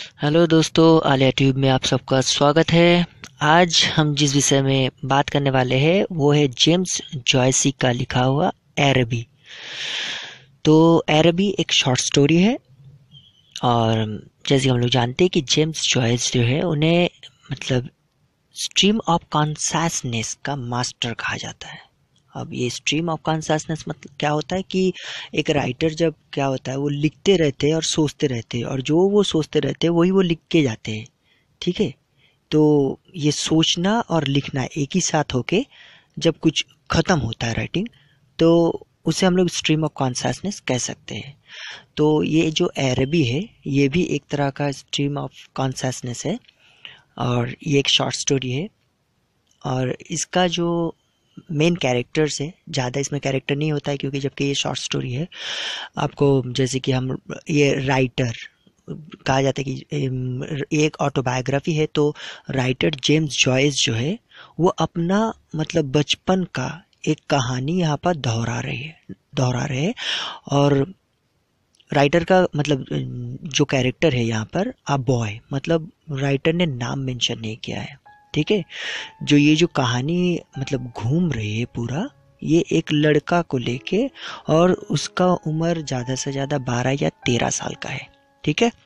Hello दोस्तों, Alia tube में आप सबका स्वागत है। आज हम जिस विषय में बात करने वाले हैं वो है जेम्स जॉयसी का लिखा हुआ एरबी। तो एरबी एक शॉर्ट स्टोरी है और जैसे हम लोग जानते हैं कि जेम्स जॉयस जो है उन्हें मतलब स्ट्रीम ऑफ कॉन्शसनेस का मास्टर कहा जाता है। अब ये स्ट्रीम ऑफ कॉन्शसनेस मतलब क्या होता है कि एक राइटर जब क्या होता है वो लिखते रहते हैं और सोचते रहते हैं और जो वो सोचते रहते हैं वही वो लिख के जाते हैं। ठीक है। तो ये सोचना और लिखना एक ही साथ होके जब कुछ खत्म होता है राइटिंग, तो उसे हम लोग स्ट्रीम ऑफ कॉन्शसनेस कह सकते हैं। तो ये जो एरबी है ये भी एक तरह का स्ट्रीम ऑफ कॉन्शसनेस है और ये एक शॉर्ट स्टोरी है। और इसका जो मेन कैरेक्टर्स है, ज़्यादा इसमें कैरेक्टर नहीं होता है क्योंकि जबकि ये शॉर्ट स्टोरी है। आपको जैसे कि हम ये राइटर कहा जाता है कि एक ऑटोबायोग्राफी है, तो राइटर जेम्स जॉयस जो है वो अपना मतलब बचपन का एक कहानी यहाँ पर दोहरा रहे हैं। और राइटर का मतलब जो कैरेक्टर है यहाँ पर अ बॉय, मतलब राइटर ने नाम मेंशन नहीं किया है। ठीक है। जो ये जो कहानी मतलब घूम रही है पूरा, ये एक लड़का को लेके और उसका उम्र ज़्यादा से ज़्यादा 12 या 13 साल का है। ठीक है।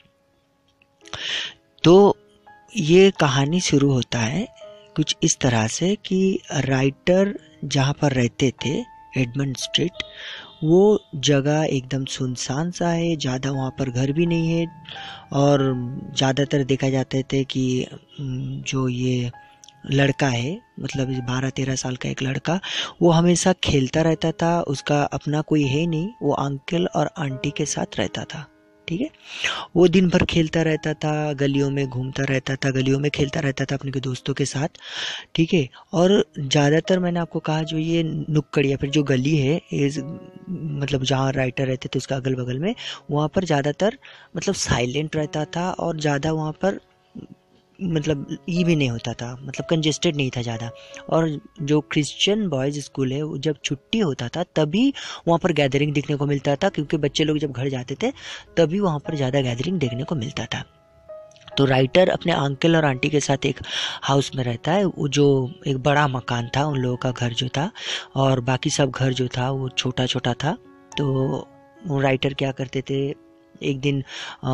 तो ये कहानी शुरू होता है कुछ इस तरह से कि राइटर जहाँ पर रहते थे, एडमंड स्ट्रीट, वो जगह एकदम सुनसान सा है, ज़्यादा वहाँ पर घर भी नहीं है। और ज़्यादातर देखा जाते थे कि जो ये लड़का है मतलब 12-13 साल का एक लड़का, वो हमेशा खेलता रहता था। उसका अपना कोई है नहीं, वो अंकल और आंटी के साथ रहता था। ठीक है। वो दिन भर खेलता रहता था, गलियों में घूमता रहता था, गलियों में खेलता रहता था अपने के दोस्तों के साथ। ठीक है। और ज़्यादातर मैंने आपको कहा जो ये नुक्कड़ या फिर जो गली है इस मतलब जहाँ राइटर रहते थे उसका अगल बगल में, वहाँ पर ज़्यादातर मतलब साइलेंट रहता था और ज़्यादा वहाँ पर मतलब ये भी नहीं होता था, मतलब कंजेस्टेड नहीं था ज़्यादा। और जो क्रिश्चियन बॉयज़ स्कूल है वो जब छुट्टी होता था तभी वहाँ पर गैदरिंग देखने को मिलता था, क्योंकि बच्चे लोग जब घर जाते थे तभी वहाँ पर ज़्यादा गैदरिंग देखने को मिलता था। तो राइटर अपने अंकल और आंटी के साथ एक हाउस में रहता है, वो जो एक बड़ा मकान था उन लोगों का घर जो था, और बाकी सब घर जो था वो छोटा छोटा था। तो वो राइटर क्या करते थे, एक दिन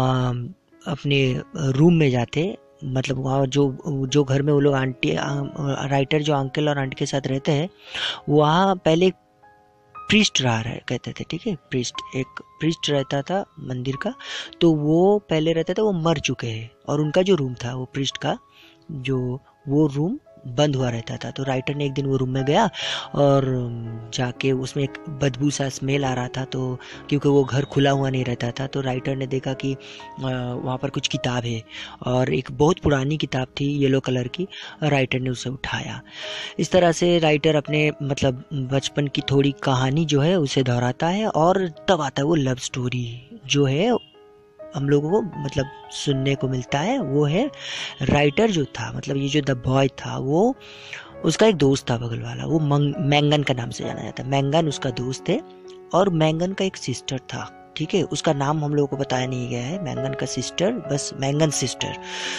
अपने रूम में जाते, मतलब वहाँ जो जो घर में वो लोग आंटी राइटर जो अंकल और आंटी के साथ रहते हैं, वहाँ पहले प्रीस्ट रहा है कहते थे। ठीक है। एक प्रीस्ट रहता था मंदिर का, तो वो पहले रहता था, वो मर चुके हैं और उनका जो रूम था वो प्रीस्ट का जो वो रूम बंद हुआ रहता था। तो राइटर ने एक दिन वो रूम में गया और जाके उसमें एक बदबू सा स्मेल आ रहा था, तो क्योंकि वो घर खुला हुआ नहीं रहता था, तो राइटर ने देखा कि वहाँ पर कुछ किताब है और एक बहुत पुरानी किताब थी येलो कलर की। राइटर ने उसे उठाया। इस तरह से राइटर अपने मतलब बचपन की थोड़ी कहानी जो है उसे दोहराता है और तब आता है वो लव स्टोरी जो है हम लोगों को मतलब सुनने को मिलता है। वो है राइटर जो था, मतलब ये जो द बॉय था, वो उसका एक दोस्त था बगल वाला, वो मैंगन का नाम से जाना जाता है। मैंगन उसका दोस्त है और मैंगन का एक सिस्टर था। ठीक है। उसका नाम हम लोगों को बताया नहीं गया है, मैंगन का सिस्टर, बस मैंगन सिस्टर।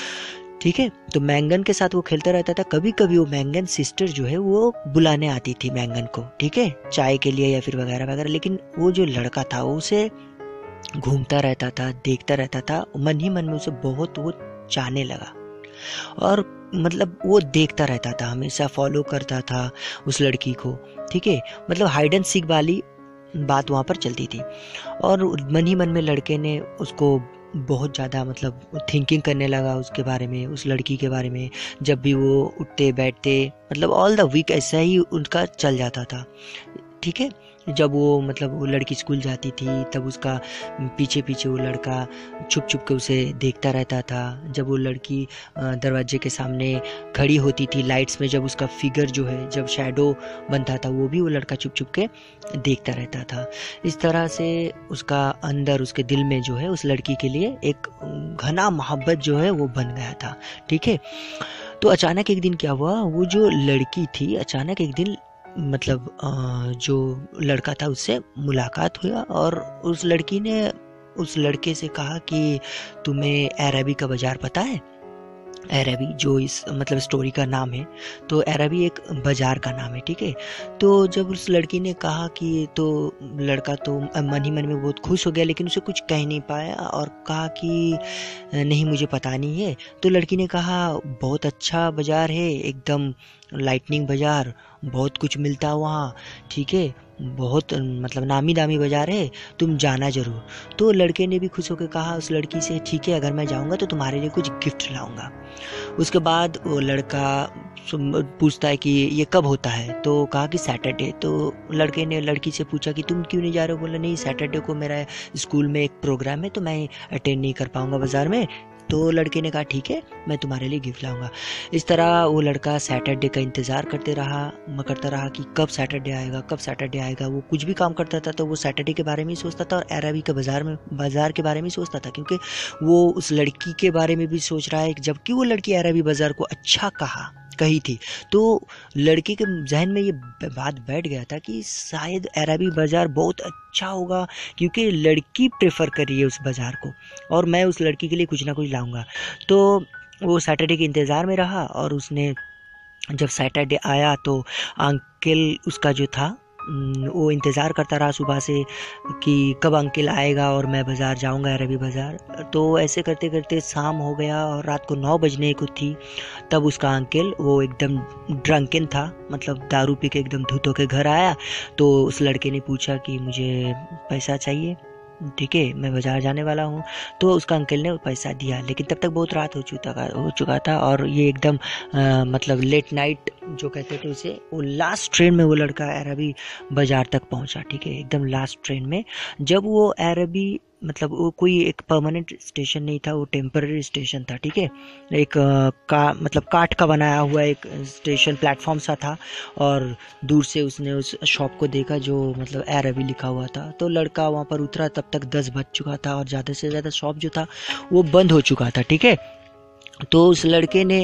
ठीक है। तो मैंगन के साथ वो खेलता रहता था। कभी कभी वो मैंगन सिस्टर जो है वो बुलाने आती थी मैंगन को, ठीक है, चाय के लिए या फिर वगैरह वगैरह। लेकिन वो जो लड़का था वो उसे घूमता रहता था, देखता रहता था, मन ही मन में उसे बहुत वो चाहने लगा और मतलब वो देखता रहता था, हमेशा फॉलो करता था उस लड़की को। ठीक है। मतलब हाइड एंड सीक वाली बात वहाँ पर चलती थी और मन ही मन में लड़के ने उसको बहुत ज़्यादा मतलब थिंकिंग करने लगा उसके बारे में, उस लड़की के बारे में। जब भी वो उठते बैठते मतलब ऑल द वीक ऐसा ही उनका चल जाता था। ठीक है। जब वो मतलब वो लड़की स्कूल जाती थी तब उसका पीछे पीछे वो लड़का छुप छुप के उसे देखता रहता था। जब वो लड़की दरवाजे के सामने खड़ी होती थी लाइट्स में, जब उसका फिगर जो है जब शैडो बनता था, वो भी वो लड़का छुप छुप के देखता रहता था। इस तरह से उसका अंदर उसके दिल में जो है उस लड़की के लिए एक घना मोहब्बत जो है वो बन गया था। ठीक है। तो अचानक एक दिन क्या हुआ, वो जो लड़की थी अचानक एक दिन मतलब जो लड़का था उससे मुलाकात हुआ और उस लड़की ने उस लड़के से कहा कि तुम्हें अरबी का बाजार पता है। अरबी जो इस मतलब स्टोरी का नाम है, तो अरबी एक बाजार का नाम है, ठीक है। तो जब उस लड़की ने कहा कि, तो लड़का तो मन ही मन में बहुत खुश हो गया, लेकिन उसे कुछ कह नहीं पाया और कहा कि नहीं मुझे पता नहीं है। तो लड़की ने कहा बहुत अच्छा बाजार है, एकदम लाइटनिंग बाजार, बहुत कुछ मिलता है वहाँ, ठीक है, बहुत मतलब नामी दामी बाजार है, तुम जाना जरूर। तो लड़के ने भी खुश होकर कहा उस लड़की से, ठीक है अगर मैं जाऊँगा तो तुम्हारे लिए कुछ गिफ्ट लाऊंगा। उसके बाद वो लड़का पूछता है कि ये कब होता है, तो कहा कि सैटरडे। तो लड़के ने लड़की से पूछा कि तुम क्यों नहीं जा रहे हो, बोला नहीं सैटरडे को मेरा स्कूल में एक प्रोग्राम है तो मैं अटेंड नहीं कर पाऊंगा बाजार में। तो लड़के ने कहा ठीक है मैं तुम्हारे लिए गिफ्ट लाऊंगा। इस तरह वो लड़का सैटरडे का इंतज़ार करता रहा कि कब सैटरडे आएगा, कब सैटरडे आएगा। वो कुछ भी काम करता था तो वो सैटरडे के बारे में ही सोचता था और अरबी के बाज़ार के बारे में ही सोचता था, क्योंकि वो उस लड़की के बारे में भी सोच रहा है, जबकि वो लड़की अरबी बाज़ार को अच्छा कही थी। तो लड़के के जहन में ये बात बैठ गया था कि शायद अरबी बाज़ार बहुत अच्छा होगा, क्योंकि लड़की प्रेफर कर रही है उस बाज़ार को और मैं उस लड़की के लिए कुछ ना कुछ लाऊंगा। तो वो सैटरडे के इंतज़ार में रहा और उसने जब सैटरडे आया तो अंकल उसका जो था वो इंतज़ार करता रहा सुबह से कि कब अंकल आएगा और मैं बाज़ार जाऊंगा अरबी बाज़ार। तो ऐसे करते करते शाम हो गया और रात को 9 बजने को थी, तब उसका अंकल वो एकदम ड्रंकन था, मतलब दारू पी के एकदम धुत होके घर आया। तो उस लड़के ने पूछा कि मुझे पैसा चाहिए, ठीक है मैं बाज़ार जाने वाला हूँ। तो उसका अंकल ने पैसा दिया, लेकिन तब तक बहुत रात हो चुका था और ये एकदम मतलब लेट नाइट जो कहते थे उसे, वो लास्ट ट्रेन में वो लड़का अरबी बाज़ार तक पहुँचा, ठीक है, एकदम लास्ट ट्रेन में। जब वो अरबी मतलब वो कोई एक परमानेंट स्टेशन नहीं था, वो टेम्पररी स्टेशन था, ठीक है, एक मतलब काठ का बनाया हुआ एक स्टेशन प्लेटफॉर्म सा था। और दूर से उसने उस शॉप को देखा जो मतलब अरबी लिखा हुआ था। तो लड़का वहाँ पर उतरा, तब तक 10 बज चुका था और ज़्यादा से ज़्यादा शॉप जो था वो बंद हो चुका था, ठीक है। तो उस लड़के ने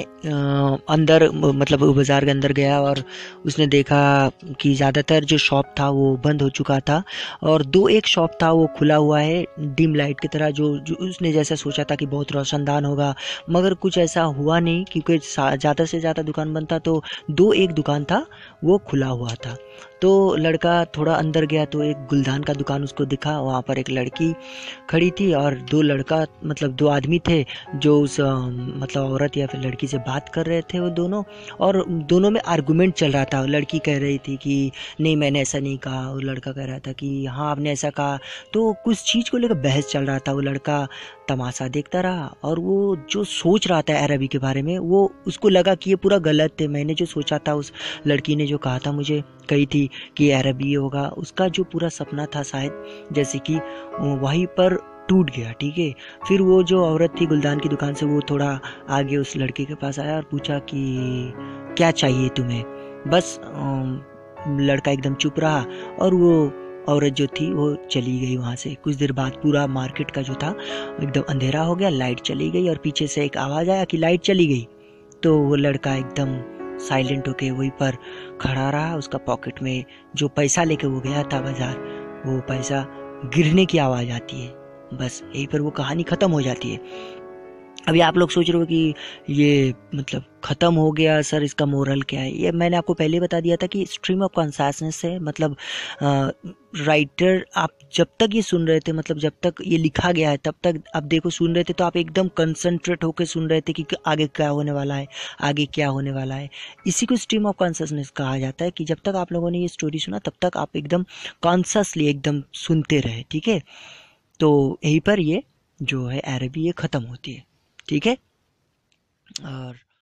अंदर मतलब बाज़ार के अंदर गया और उसने देखा कि ज़्यादातर जो शॉप था वो बंद हो चुका था और दो एक शॉप था वो खुला हुआ है डिम लाइट की तरह, जो उसने जैसा सोचा था कि बहुत रोशनदान होगा, मगर कुछ ऐसा हुआ नहीं, क्योंकि ज़्यादा से ज़्यादा दुकान बंद था। तो दो एक दुकान था वो खुला हुआ था। तो लड़का थोड़ा अंदर गया तो एक गुलदान का दुकान उसको दिखा, वहाँ पर एक लड़की खड़ी थी और दो आदमी थे जो उस मतलब औरत या फिर लड़की से बात कर रहे थे वो दोनों। और दोनों में आर्गुमेंट चल रहा था, लड़की कह रही थी कि नहीं मैंने ऐसा नहीं कहा, और लड़का कह रहा था कि हाँ आपने ऐसा कहा। तो कुछ चीज़ को लेकर बहस चल रहा था, वो लड़का तमाशा देखता रहा और वो जो सोच रहा था अरबी के बारे में, वो उसको लगा कि ये पूरा गलत है, मैंने जो सोचा था, उस लड़की ने जो कहा था मुझे कही थी कि अरबी होगा, उसका जो पूरा सपना था शायद जैसे कि वहीं पर टूट गया, ठीक है। फिर वो जो औरत थी गुलदान की दुकान से, वो थोड़ा आगे उस लड़के के पास आया और पूछा कि क्या चाहिए तुम्हें। बस लड़का एकदम चुप रहा और वो औरत जो थी वो चली गई वहाँ से। कुछ देर बाद पूरा मार्केट का जो था एकदम अंधेरा हो गया, लाइट चली गई और पीछे से एक आवाज़ आया कि लाइट चली गई। तो वो लड़का एकदम साइलेंट होके वहीं पर खड़ा रहा। उसका पॉकेट में जो पैसा लेके वो गया था बाजार, वो पैसा गिरने की आवाज़ आती है। बस यहीं पर वो कहानी ख़त्म हो जाती है। अभी आप लोग सोच रहे हो कि ये मतलब ख़त्म हो गया सर, इसका मोरल क्या है। ये मैंने आपको पहले बता दिया था कि स्ट्रीम ऑफ कॉन्शसनेस है, मतलब राइटर आप जब तक ये सुन रहे थे, मतलब जब तक ये लिखा गया है तब तक आप देखो सुन रहे थे, तो आप एकदम कंसंट्रेट होकर सुन रहे थे कि आगे क्या होने वाला है, आगे क्या होने वाला है। इसी को स्ट्रीम ऑफ कॉन्शसनेस कहा जाता है कि जब तक आप लोगों ने ये स्टोरी सुना तब तक आप एकदम कॉन्शसली एकदम सुनते रहे, ठीक है। तो यहीं पर ये जो है अरबी ये ख़त्म होती है, ठीक है। और